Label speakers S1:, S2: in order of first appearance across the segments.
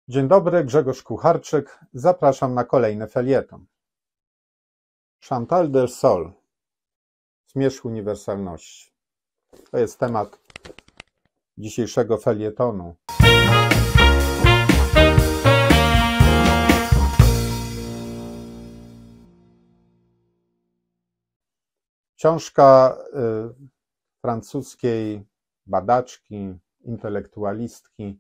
S1: Dzień dobry, Grzegorz Kucharczyk. Zapraszam na kolejny felieton. Chantal del Sol. Zmierzch uniwersalności. To jest temat dzisiejszego felietonu. Książka francuskiej badaczki, intelektualistki,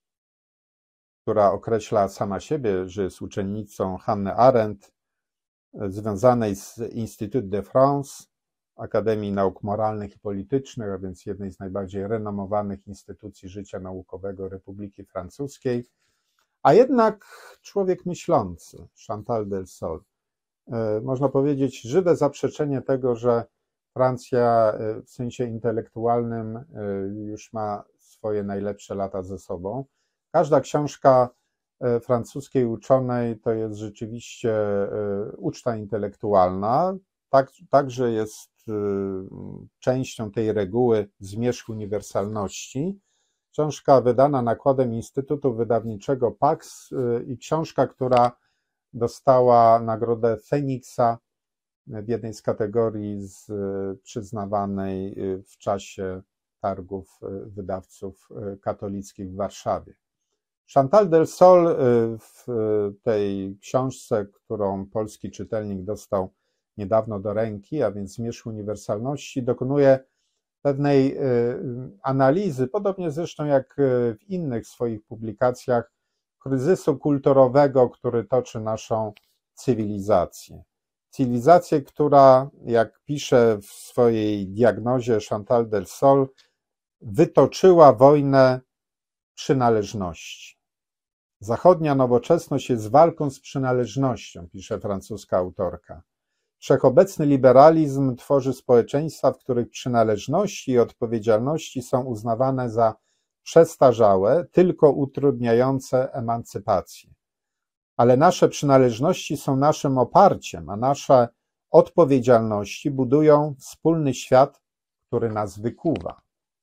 S1: która określa sama siebie, że jest uczennicą Hannah Arendt, związanej z Institut de France, Akademii Nauk Moralnych i Politycznych, a więc jednej z najbardziej renomowanych instytucji życia naukowego Republiki Francuskiej, a jednak człowiek myślący, Chantal del Sol. Można powiedzieć, żywe zaprzeczenie tego, że Francja w sensie intelektualnym już ma swoje najlepsze lata ze sobą. Każda książka francuskiej uczonej to jest rzeczywiście uczta intelektualna, także jest częścią tej reguły zmierzch uniwersalności. Książka wydana nakładem Instytutu Wydawniczego Pax i książka, która dostała nagrodę Feniksa w jednej z kategorii przyznawanej w czasie targów wydawców katolickich w Warszawie. Chantal del Sol w tej książce, którą polski czytelnik dostał niedawno do ręki, a więc Zmierzch uniwersalności, dokonuje pewnej analizy, podobnie zresztą jak w innych swoich publikacjach, kryzysu kulturowego, który toczy naszą cywilizację. Cywilizację, która, jak pisze w swojej diagnozie Chantal del Sol, wytoczyła wojnę przynależności. Zachodnia nowoczesność jest walką z przynależnością, pisze francuska autorka. Wszechobecny liberalizm tworzy społeczeństwa, w których przynależności i odpowiedzialności są uznawane za przestarzałe, tylko utrudniające emancypację. Ale nasze przynależności są naszym oparciem, a nasze odpowiedzialności budują wspólny świat, który nas wykuwa.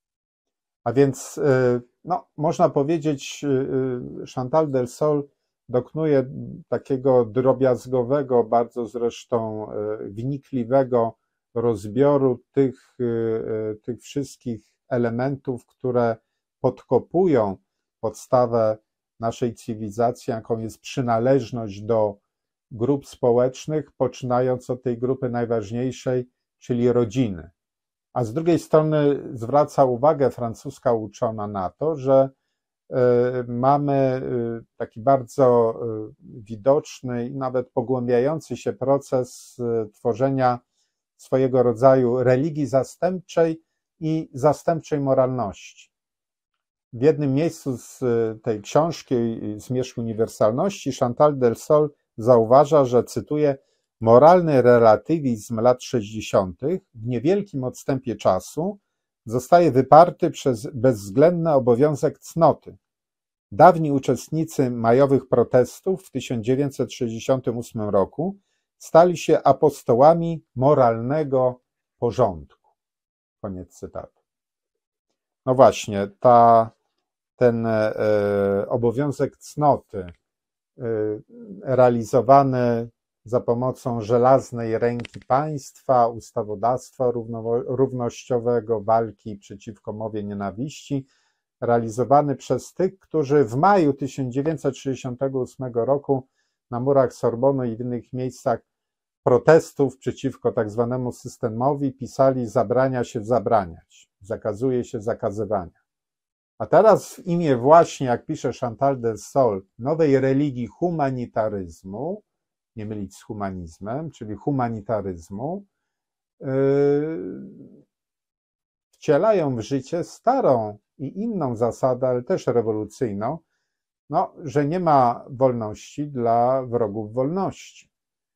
S1: A więc można powiedzieć, Chantal del Sol dokonuje takiego drobiazgowego, bardzo zresztą wnikliwego rozbioru tych wszystkich elementów, które podkopują podstawę naszej cywilizacji, jaką jest przynależność do grup społecznych, poczynając od tej grupy najważniejszej, czyli rodziny. A z drugiej strony zwraca uwagę francuska uczona na to, że mamy taki bardzo widoczny i nawet pogłębiający się proces tworzenia swojego rodzaju religii zastępczej i zastępczej moralności. W jednym miejscu z tej książki Zmierzch uniwersalności Chantal del Sol zauważa, że, cytuję, moralny relatywizm lat 60. w niewielkim odstępie czasu zostaje wyparty przez bezwzględny obowiązek cnoty. Dawni uczestnicy majowych protestów w 1968 roku stali się apostołami moralnego porządku. Koniec cytatu. No właśnie, ten obowiązek cnoty realizowany za pomocą żelaznej ręki państwa, ustawodawstwa równościowego, walki przeciwko mowie nienawiści, realizowany przez tych, którzy w maju 1968 roku na murach Sorbony i w innych miejscach protestów przeciwko tak zwanemu systemowi pisali: zabrania się zabraniać, zakazuje się zakazywania. A teraz w imię właśnie, jak pisze Chantal del Sol, nowej religii humanitaryzmu, nie mylić z humanizmem, czyli humanitaryzmu, wcielają w życie starą i inną zasadę, ale też rewolucyjną, że nie ma wolności dla wrogów wolności.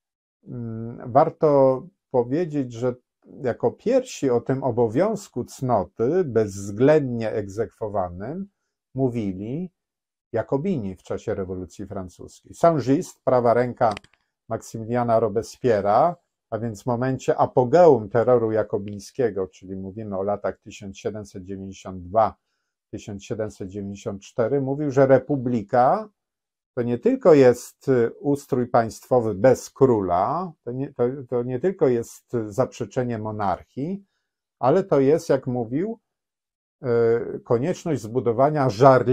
S1: Warto powiedzieć, że jako pierwsi o tym obowiązku cnoty bezwzględnie egzekwowanym mówili Jakobini w czasie rewolucji francuskiej. Saint-Just, prawa ręka Maksymiliana Robespierre'a, a więc w momencie apogeum terroru jakobińskiego, czyli mówimy o latach 1792-1794, mówił, że republika to nie tylko jest ustrój państwowy bez króla, to nie tylko jest zaprzeczenie monarchii, ale to jest, jak mówił, konieczność zbudowania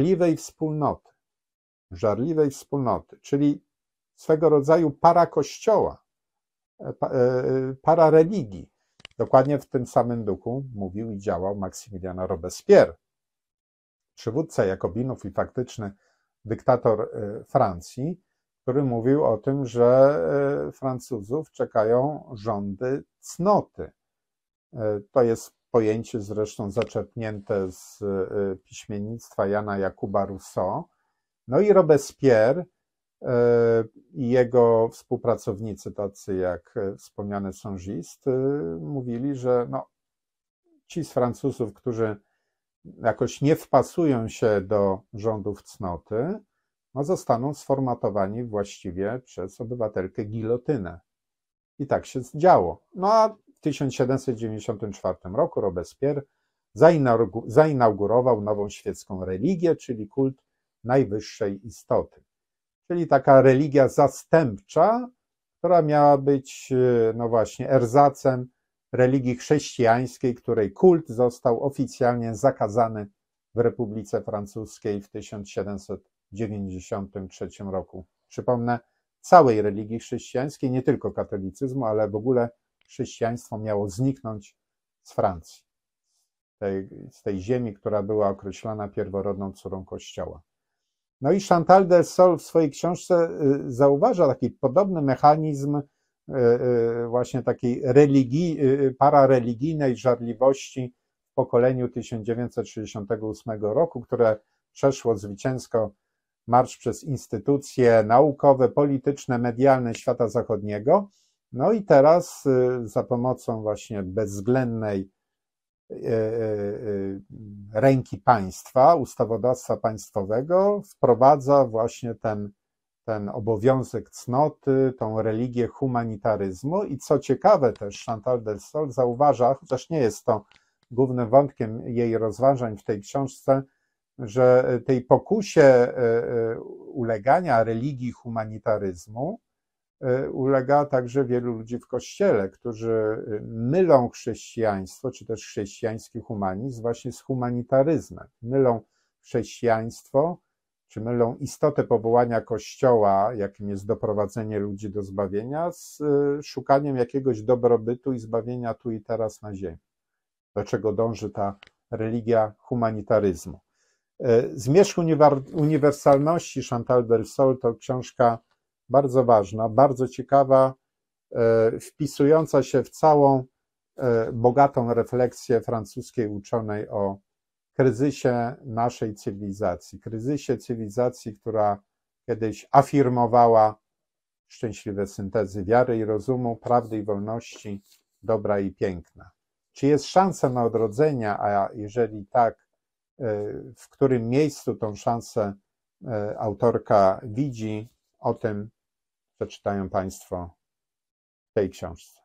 S1: żarliwej wspólnoty, czyli swego rodzaju parakościoła, parareligii. Dokładnie w tym samym duchu mówił i działał Maksymilian Robespierre, przywódca Jakobinów i faktyczny dyktator Francji, który mówił o tym, że Francuzów czekają rządy cnoty. To jest pojęcie zresztą zaczerpnięte z piśmiennictwa Jana Jakuba Rousseau. No i Robespierre i jego współpracownicy, tacy jak wspomniany Songist, mówili, że no, ci z Francuzów, którzy jakoś nie wpasują się do rządów cnoty, no zostaną sformatowani właściwie przez obywatelkę gilotynę. I tak się działo. No a w 1794 roku Robespierre zainaugurował nową świecką religię, czyli kult najwyższej istoty. Czyli taka religia zastępcza, która miała być, no właśnie, erzacem religii chrześcijańskiej, której kult został oficjalnie zakazany w Republice Francuskiej w 1793 roku. Przypomnę, całej religii chrześcijańskiej, nie tylko katolicyzmu, ale w ogóle chrześcijaństwo miało zniknąć z Francji, z tej ziemi, która była określana pierworodną córą Kościoła. No i Chantal Delsol w swojej książce zauważa taki podobny mechanizm właśnie takiej parareligijnej żarliwości w pokoleniu 1968 roku, które przeszło zwycięsko marsz przez instytucje naukowe, polityczne, medialne świata zachodniego. No i teraz za pomocą właśnie bezwzględnej ręki państwa, ustawodawstwa państwowego wprowadza właśnie ten obowiązek cnoty, tą religię humanitaryzmu i co ciekawe też Chantal Delsol zauważa, chociaż nie jest to głównym wątkiem jej rozważań w tej książce, że tej pokusie ulegania religii humanitaryzmu ulega także wielu ludzi w Kościele, którzy mylą chrześcijaństwo, czy też chrześcijański humanizm właśnie z humanitaryzmem. Mylą chrześcijaństwo, czy mylą istotę powołania Kościoła, jakim jest doprowadzenie ludzi do zbawienia, z szukaniem jakiegoś dobrobytu i zbawienia tu i teraz na ziemi. Do czego dąży ta religia humanitaryzmu. Zmierzch uniwersalności Chantal Delsol to książka bardzo ważna, bardzo ciekawa, wpisująca się w całą bogatą refleksję francuskiej uczonej o kryzysie naszej cywilizacji, która kiedyś afirmowała szczęśliwe syntezy wiary i rozumu, prawdy i wolności, dobra i piękna. Czy jest szansa na odrodzenie, a jeżeli tak, w którym miejscu tą szansę autorka widzi, o tym przeczytają Państwo w tej książce.